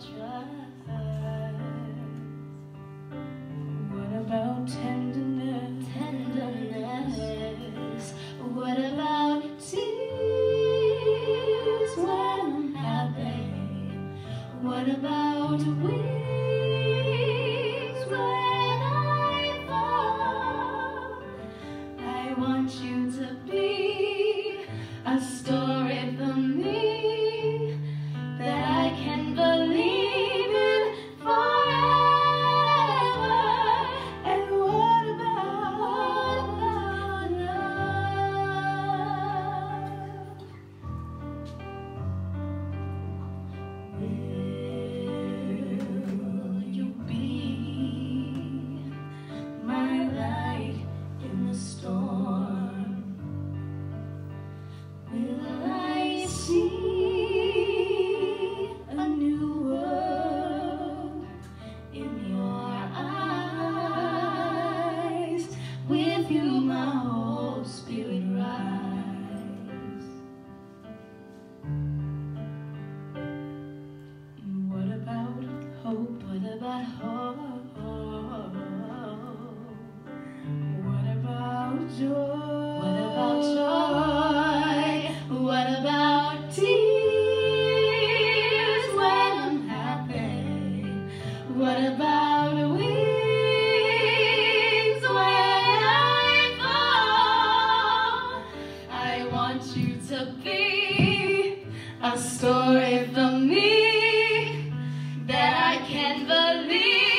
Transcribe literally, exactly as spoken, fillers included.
What about tenderness? Tenderness. What about tears when I'm happy? What about wings when I fall? I want you to be a story for me that I can believe in forever. And what about, what about love? Will you be my light in the storm? Will I see a new world in your eyes? With you my whole spirit rise. What about hope? What about hope? What about joy? What about joy? What about tears when I'm happy? What about wings when I fall? I want you to be a story for me that I can believe